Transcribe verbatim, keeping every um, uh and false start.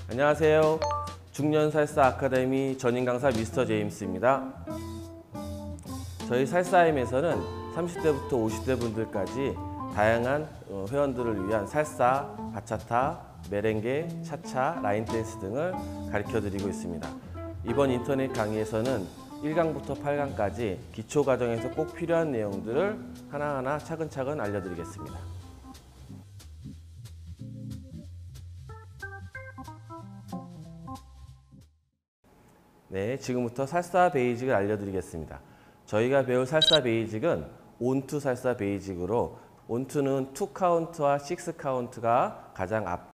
안녕하세요. 중년 살사 아카데미 전임 강사 미스터 제임스입니다. 저희 살사임에서는 삼십 대부터 오십 대 분들까지 다양한 회원들을 위한 살사, 바차타, 메렝게, 차차, 라인 댄스 등을 가르쳐 드리고 있습니다. 이번 인터넷 강의에서는 일 강부터 팔 강까지 기초 과정에서 꼭 필요한 내용들을 하나하나 차근차근 알려드리겠습니다. 네, 지금부터 살사 베이직을 알려드리겠습니다. 저희가 배울 살사 베이직은 온투 살사 베이직으로 온투는 투 카운트와 식스 카운트가 가장 앞